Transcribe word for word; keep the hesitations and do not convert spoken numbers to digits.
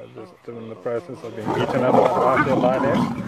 just in the process of being eaten up by the lioness.